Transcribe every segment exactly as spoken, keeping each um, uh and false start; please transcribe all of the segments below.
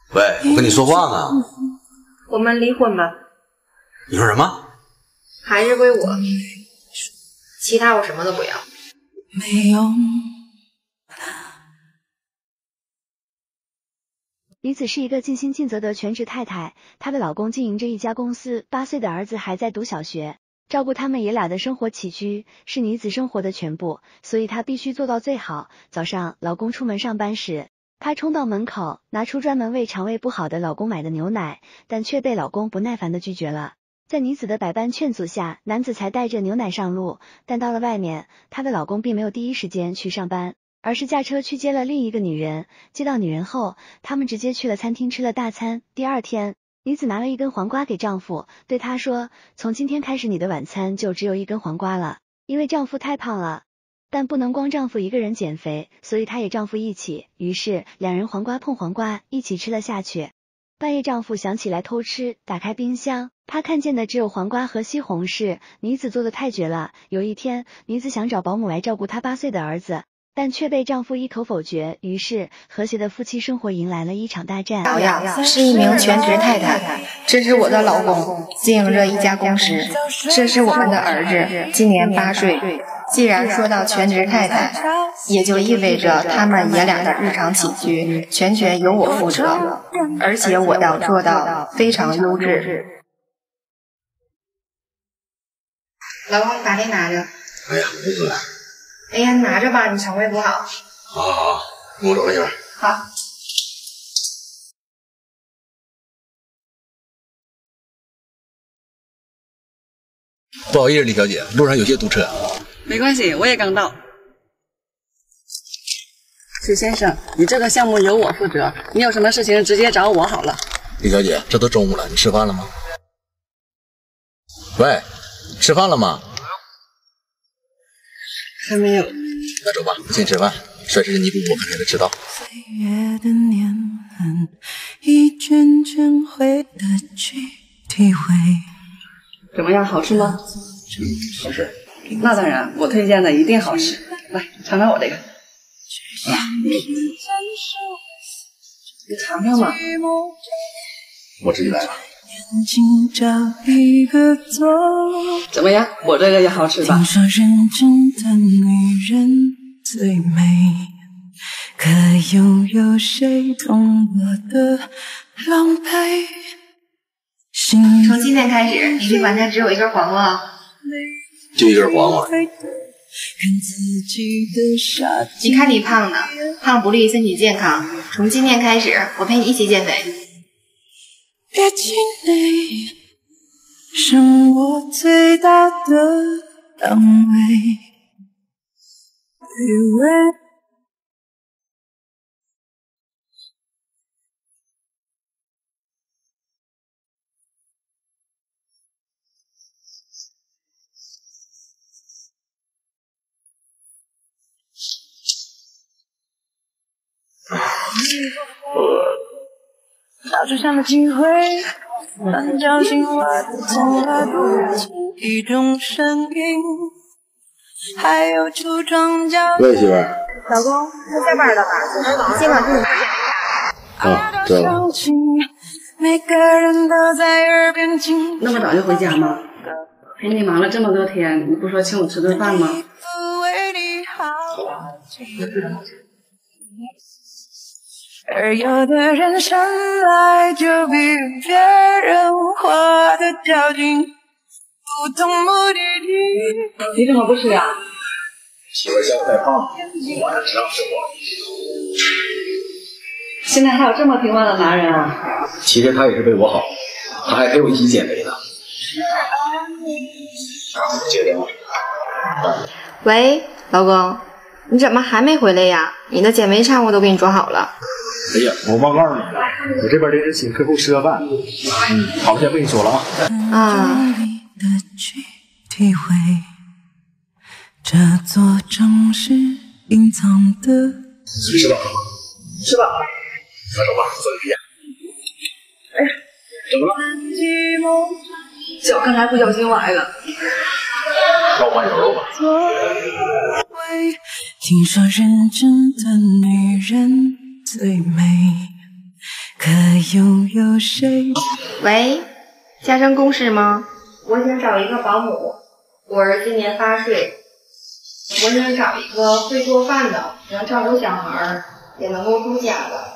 喂，我跟你说话呢。 我们离婚吧。 你说什么？ 孩子归我，其他我什么都不要。 没用。 李子是一个尽心尽责的全职太太，她的老公经营着一家公司，八岁的儿子还在读小学，照顾他们爷俩的生活起居是女子生活的全部，所以她必须做到最好。早上老公出门上班时，她冲到门口，拿出专门为肠胃不好的老公买的牛奶，但却被老公不耐烦的拒绝了。在女子的百般劝阻下，男子才带着牛奶上路，但到了外面，她的老公并没有第一时间去上班，而是驾车去接了另一个女人。接到女人后，他们直接去了餐厅吃了大餐。第二天，女子拿了一根黄瓜给丈夫，对他说，从今天开始你的晚餐就只有一根黄瓜了，因为丈夫太胖了，但不能光丈夫一个人减肥，所以她也丈夫一起，于是两人黄瓜碰黄瓜一起吃了下去。半夜丈夫想起来偷吃，打开冰箱，他看见的只有黄瓜和西红柿，女子做的太绝了。有一天，女子想找保姆来照顾她八岁的儿子，但却被丈夫一口否决，于是和谐的夫妻生活迎来了一场大战。 瑶瑶是一名全职太太，这是我的老公，经营着一家公司，这是我们的儿子，今年八岁。既然说到全职太太，也就意味着他们爷俩的日常起居全权由我负责，而且我要做到非常优质。老公，你把这拿着。 哎呀，不饿了。 哎呀，你拿着吧，你肠胃不好。 好好好，我走了，媳妇儿。 好。 不好意思，李小姐，路上有些堵车。 没关系，我也刚到。许先生，你这个项目由我负责，你有什么事情直接找我好了。 李小姐，这都中午了，你吃饭了吗？喂，吃饭了吗？ 还没有。 那走吧，先吃饭，甩时间你不我肯定得迟到。 岁月的年轮，一卷卷回的去体会。 怎么样，好吃吗？ 嗯，好吃。 那当然，我推荐的一定好吃。来，尝尝我这个。啊，你尝尝嘛。 我自己来吧。 怎么样？我这个也好吃吧？ 听说认真的女人最美，可又有谁懂我的狼狈？ 从今天开始，你这晚餐只有一根黄瓜。 就一根黄瓜。 你看你胖的，胖不利身体健康。从今天开始，我陪你一起减肥。 别气馁，是我最大的安慰。以为大树上的机会，单脚心话从来不轻一种声音，还有出庄稼。 喂，媳妇儿。 老公，快下班了吧？今晚跟你啊，知道了。 每个人都在耳边轻。 那么早就回家吗？陪你忙了这么多天，你不说请我吃顿饭吗？ 好吧。 而有的人生来就比别人活得较紧，不同目的地。 你怎么不吃呀？ 媳妇儿嫌我太胖，晚上只让吃我。 现在还有这么听话的男人啊？ 其实他也是为我好，他还陪我一起减肥呢。接电话。 喂，老公，你怎么还没回来呀？你的减肥餐我都给你做好了。 哎呀，我忘告诉你了，我这边临时请客户吃个饭，好，先跟你说了啊。 啊。 体会这座城市隐藏的。 吃饱了吗？ 吃饱了。 那走吧，分别。 哎，怎么了？脚刚才不小心崴了。 老板有肉吧？ 听说认真的女人最美，可拥有谁？ 喂，家政公司吗？我想找一个保姆，我儿今年八岁，我想找一个会做饭的，能照顾小孩，也能够住家的。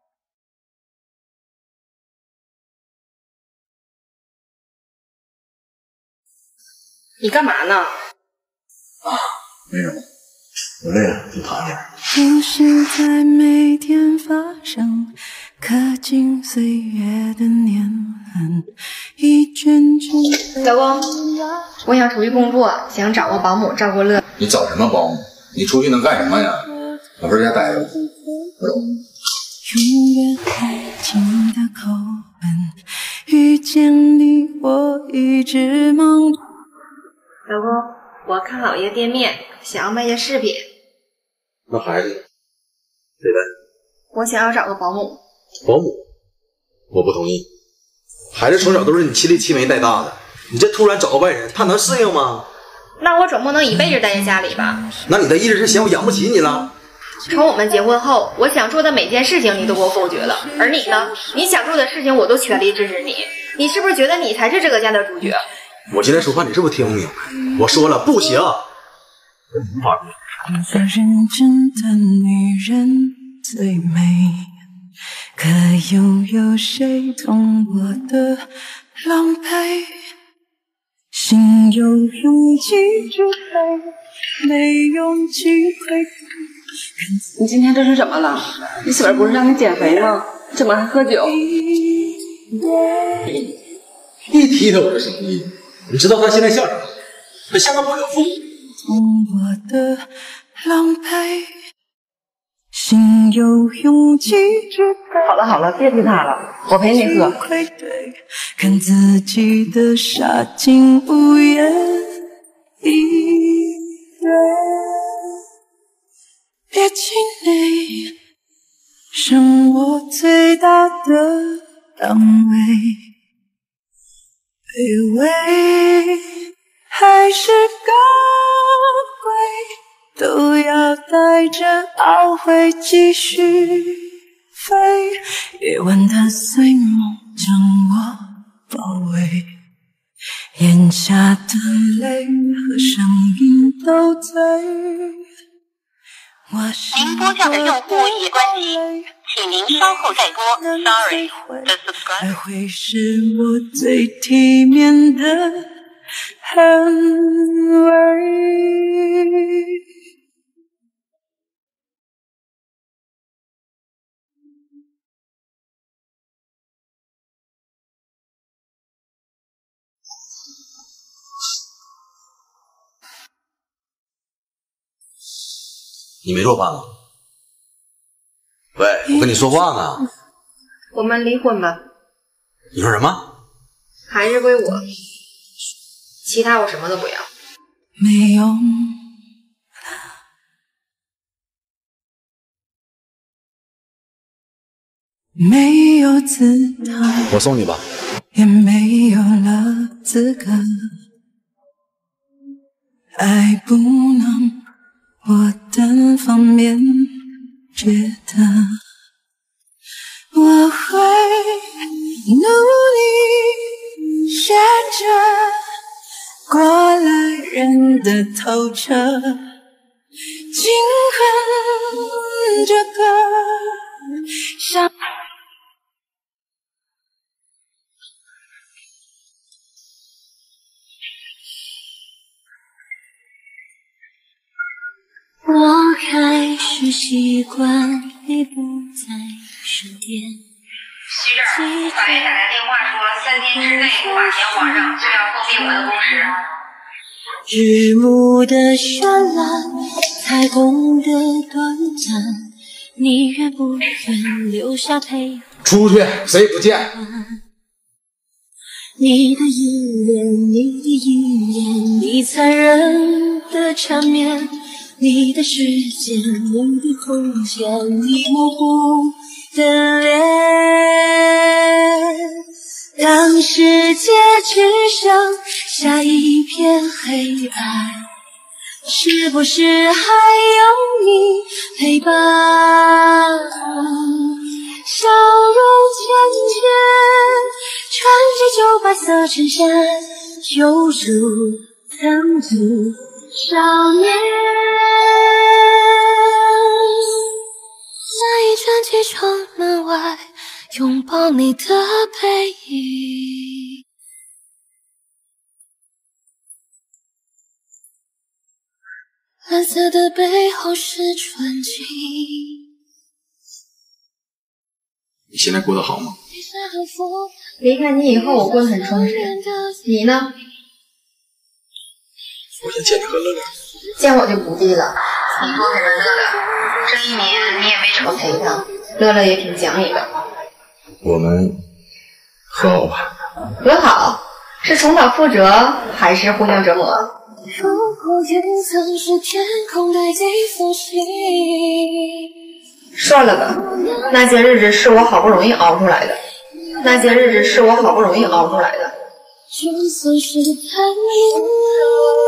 你干嘛呢？ 啊，没什么，我累了，就躺下。 故事在每天发生，刻进岁月的年轮，一卷卷。 老公，我想出去工作，想找个保姆照顾乐。 你找什么保姆？你出去能干什么呀？老实在家待着。我走。 永远爱情的口吻，遇见你我一直忙。 老公，我看好一个店面，想要卖些饰品。 那孩子谁带？ 我想要找个保姆。 保姆？我不同意。孩子从小都是你亲力亲为带大的，你这突然找个外人，他能适应吗？ 那我总不能一辈子待在家里吧？ 那你的意思是嫌我养不起你了？ 从我们结婚后，我想做的每件事情你都给我否决了，而你呢？你想做的事情我都全力支持你。你是不是觉得你才是这个家的主角？ 我今天说话你是不是听不明白？我说了不行。无法一个认真的女人最美，可又有谁懂我的狼狈？心有勇气支配，没勇气回避。 你今天这是怎么了？你媳妇不是让你减肥吗？怎么还喝酒？ 一提他我就生气。你知道他现在像什么？他像个泼妇。 懂我的狼狈，心有勇气支配。 好了好了，别提他了，我陪你喝。 看自己的傻劲无言以对，别气馁，是我最大的安慰。卑微还是高贵，都要带着懊悔继续飞。夜晚的碎梦将我包围，眼下的泪和声音都醉。 您拨叫的用户已关机，请您稍后再拨。Sorry, the subscriber。 还会是我最体面的捍卫。 你没做饭吗？喂，我跟你说话呢。 我们离婚吧。 你说什么？ 孩子归我，其他我什么都不要。 没用，没有姿态， 我送你吧。 也没有了资格。爱不能我单方面觉得，我会努力学着过来人的透彻，尽恨这个伤。 我开始习惯你不在身边。 徐这儿，法院打来电话说，三天之内不把钱还上，就要封闭我们的公司。 日暮的绚烂，彩虹的短暂，你愿不愿留下陪？ 出去，谁也不见。 你的依恋，你的依恋，你残忍的缠绵。你的时间，你的空间，你模糊的脸。当世界只剩下一片黑暗，是不是还有你陪伴？笑容牵旧白色衬衫，犹如曾经少年。那一站起窗门外，拥抱你的背影。蓝色的背后是纯净。 你现在过得好吗？ 离开你以后，我过得很充实。你呢？ 我想见你和乐乐。 见我就不必了。 你多陪着乐乐，这一年你也没怎么陪他。 乐乐也挺讲理的。 我们和好吧。 和好是重蹈覆辙，还是互相折磨？ 如果也曾是天空的一封信。 算了吧，那些日子是我好不容易熬出来的，那些日子是我好不容易熬出来的。 就算是太明了。